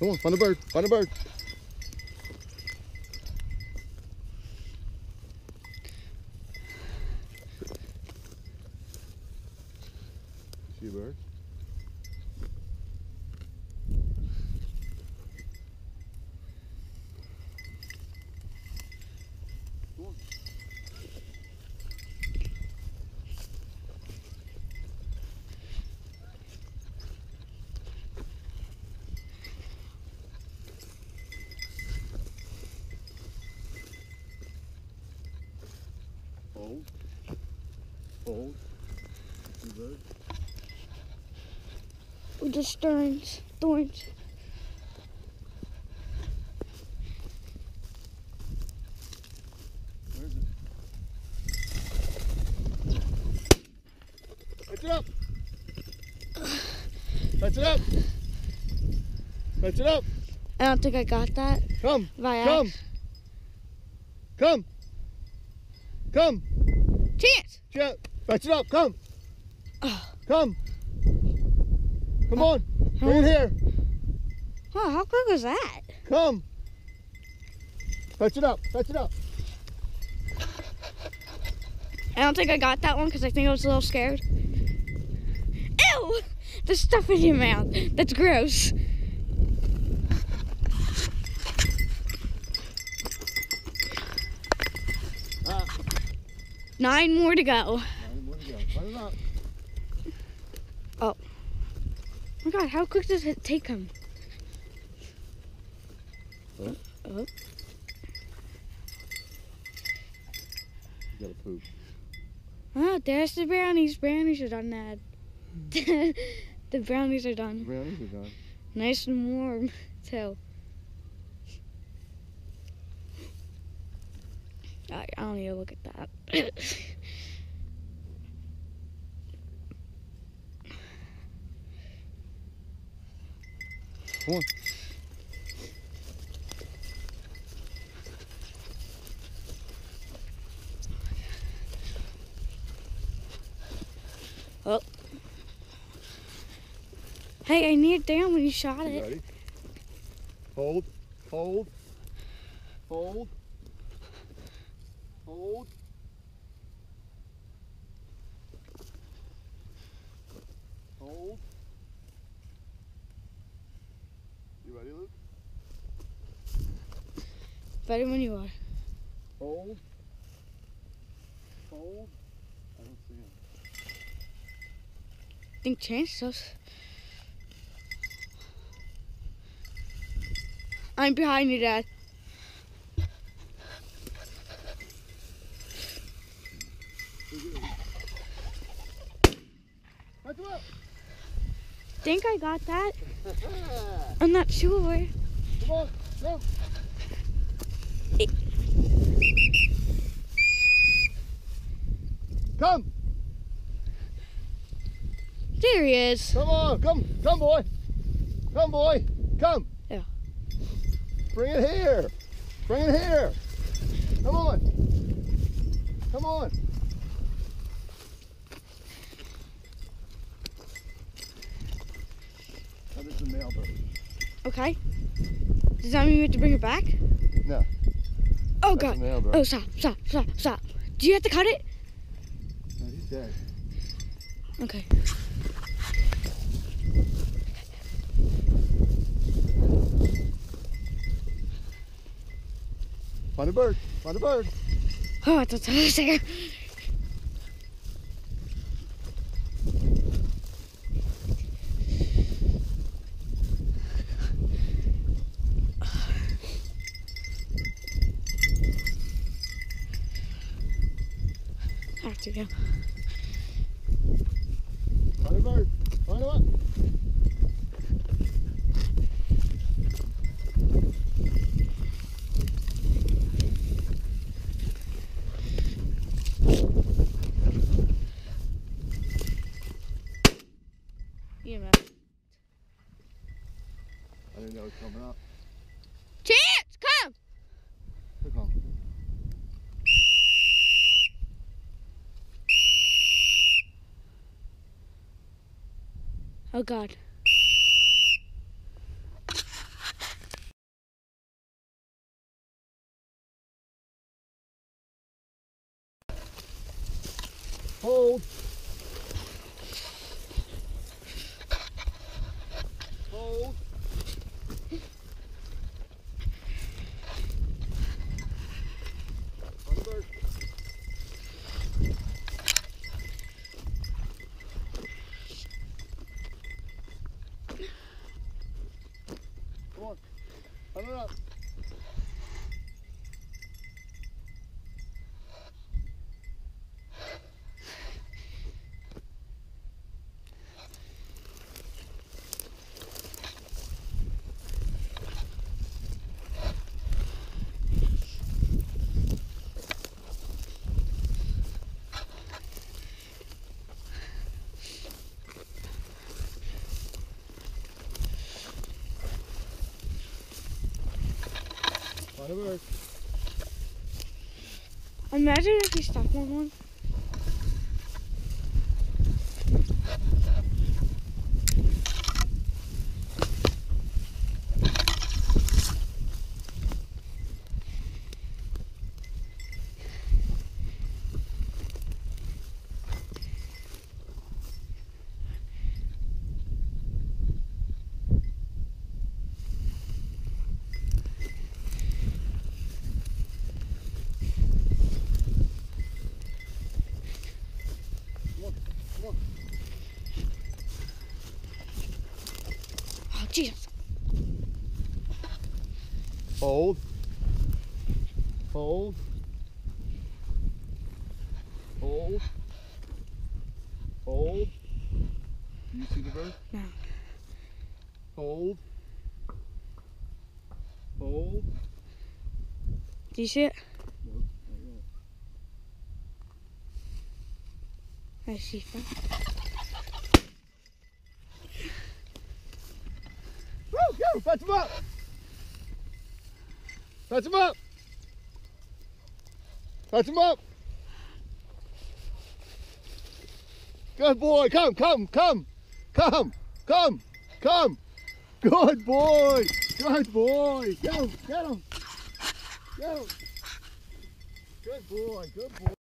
Come on, find a bird. Find a bird. See a bird? Come on. Hold. Hold. See a bird? With the thorns. Where is it? Fetch it up! Fetch it up! Fetch it up! I don't think I got that. Come! By Come! axe. Come! Come! Chance! Fetch it up! Come! Oh. Come! Come on! Bring it here! Oh, how quick was that? Come! Fetch it up! Fetch it up! I don't think I got that one because I think I was a little scared. Ew! There's stuff in your mouth. That's gross. Ah. 9 more to go. 9 more to go. Find it up. Oh my God, how quick does it take him? Oh. Oh. You gotta poop. Oh, there's the brownies. Brownies are done, Dad. The brownies are done. The brownies are done. Nice and warm, too. I don't need to look at that. Come on. Oh. Hey, I need it down when you shot You it. ready? Hold. Hold. Hold. Hold. Hold. You ready, Luke? Ready when you are. Hold. Hold. I don't see him. I think Chance does. I'm behind you, Dad. Back him up. Think I got that. I'm not sure. Come on, go. Come. There he is. Come on, come boy. Come boy, come. Yeah. Bring it here. Bring it here. Come on. Come on. That is the male bird. Okay. Does that mean we have to bring it back? No. Oh, That's God. a male bird. Oh, stop. Do you have to cut it? No, he's dead. Okay. Find a bird. Find a bird. Oh, I thought that was there. I have to go. Find a bird. Find him up. You know. I didn't know it was coming up. Chance, come! Look on. Oh, God. Hold. Hold. On the bird. Come on. Turn it up. Whatever. Imagine if you stuck on one. Oh, Jesus. Hold. Hold. Hold. Hold. Do you see the bird? No. Hold. Hold. Do you see it? No, not yet. I see that. Woo! Go! Patch him up! Patch him up! Patch him up! Good boy! Come, come, come! Come! Come! Come! Good boy! Good boy! Go! Get him! Get him! Good boy! Good boy!